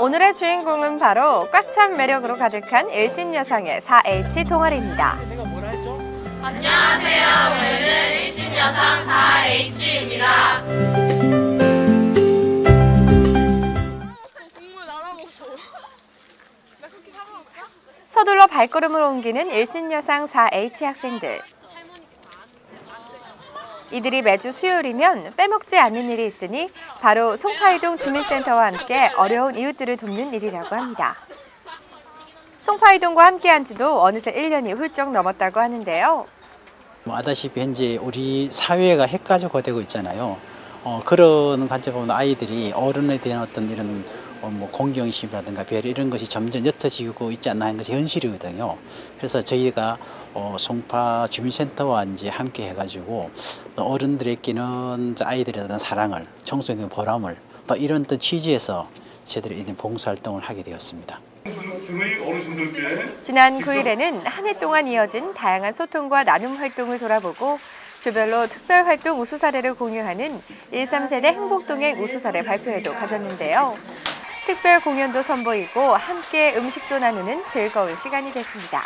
오늘의 주인공은 바로 꽉 찬 매력으로 가득한 일신여상의 4H 동아리입니다. 안녕하세요. 저희는 일신여상 4H입니다. 서둘러 발걸음을 옮기는 일신여상 4H 학생들. 이들이 매주 수요일이면 빼먹지 않는 일이 있으니 바로 송파이동 주민센터와 함께 어려운 이웃들을 돕는 일이라고 합니다. 송파이동과 함께한 지도 어느새 1년이 훌쩍 넘었다고 하는데요. 아다시피 현재 우리 사회가 핵가족화되고 있잖아요. 그런 관점으로 아이들이 어른에 대한 어떤 이런 공경심이라든가 배려 이런 것이 점점 옅어지고 있지 않나 하는 것이 현실이거든요. 그래서 저희가 송파 주민센터와 이제 함께 해가지고 어른들에게는 아이들에 대한 사랑을, 청소년의 보람을 또 이런 또 취지에서 저희들이 이런 봉사활동을 하게 되었습니다. 지난 9일에는 한 해 동안 이어진 다양한 소통과 나눔 활동을 돌아보고 조별로 특별활동 우수 사례를 공유하는 13세대 행복동행 우수 사례 발표회도 가졌는데요. 특별 공연도 선보이고 함께 음식도 나누는 즐거운 시간이 됐습니다.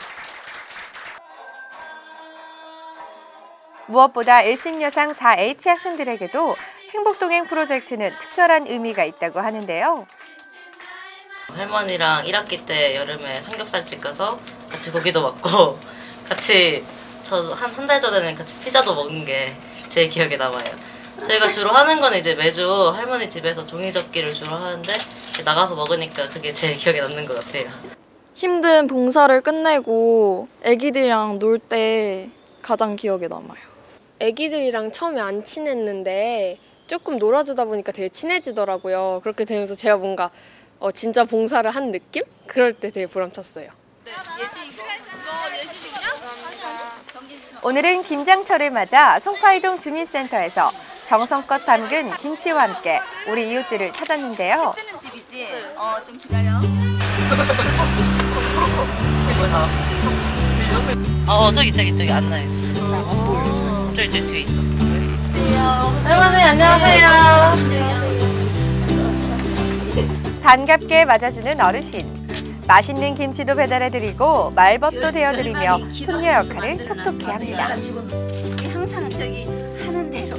무엇보다 일신여상 4H 학생들에게도 행복동행 프로젝트는 특별한 의미가 있다고 하는데요. 할머니랑 1학기 때 여름에 삼겹살집 가서 같이 고기도 먹고 같이 한 달 전에는 같이 피자도 먹은 게 제 기억에 남아요. 저희가 주로 하는 건 이제 매주 할머니 집에서 종이접기를 주로 하는데 나가서 먹으니까 그게 제일 기억에 남는 것 같아요. 힘든 봉사를 끝내고 애기들이랑 놀 때 가장 기억에 남아요. 애기들이랑 처음에 안 친했는데 조금 놀아주다 보니까 되게 친해지더라고요. 그렇게 되면서 제가 뭔가 진짜 봉사를 한 느낌? 그럴 때 되게 보람찼어요. 오늘은 김장철을 맞아 송파이동 주민센터에서 정성껏 담근 김치와 함께 우리 이웃들을 찾았는데요. 뜨는 집이지? 좀 기다려. 저기 안 나야지. 저기 뒤에 있어. 할머니 안녕하세요. 반갑게 맞아주는 어르신. 맛있는 김치도 배달해드리고 말벗도 되어드리며 손녀 역할을 톡톡히 합니다. 항상 저기 하는 대로.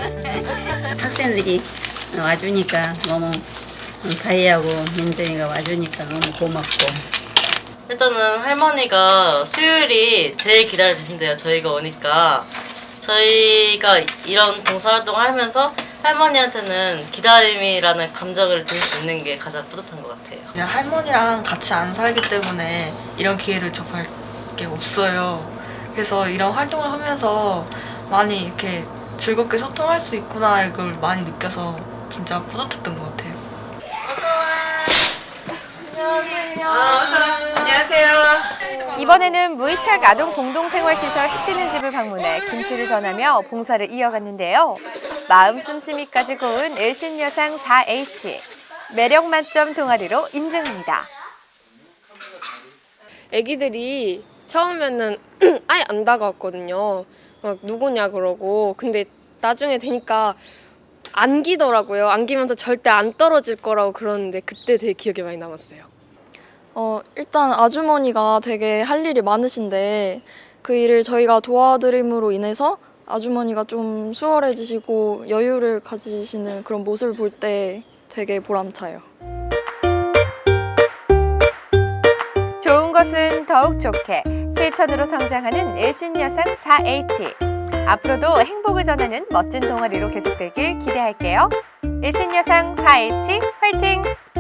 학생들이 와주니까 너무 다희하고 민정이가 와주니까 너무 고맙고. 일단은 할머니가 수요일이 제일 기다려지신대요. 저희가 오니까. 저희가 이런 봉사활동을 하면서 할머니한테는 기다림이라는 감정을 들 수 있는 게 가장 뿌듯한 것 같아요. 그냥 할머니랑 같이 안 살기 때문에 이런 기회를 접할 게 없어요. 그래서 이런 활동을 하면서 많이 이렇게 즐겁게 소통할 수 있구나 이걸 많이 느껴서 진짜 뿌듯했던 것 같아요. 이번에는 무이탁 아동 공동생활시설 해뜨는 집을 방문해 김치를 전하며 봉사를 이어갔는데요. 마음 씀씀이까지 고운 일신여상 4H. 매력 만점 동아리로 인증합니다. 애기들이 처음에는 아예 안 다가왔거든요. 막 누구냐 그러고. 근데 나중에 되니까 안기더라고요. 안기면서 절대 안 떨어질 거라고 그러는데 그때 되게 기억에 많이 남았어요. 일단 아주머니가 되게 할 일이 많으신데 그 일을 저희가 도와드림으로 인해서 아주머니가 좀 수월해지시고 여유를 가지시는 그런 모습을 볼 때 되게 보람차요. 좋은 것은 더욱 좋게 실천으로 성장하는 일신여상 4H. 앞으로도 행복을 전하는 멋진 동아리로 계속되길 기대할게요. 일신여상 4H 화이팅!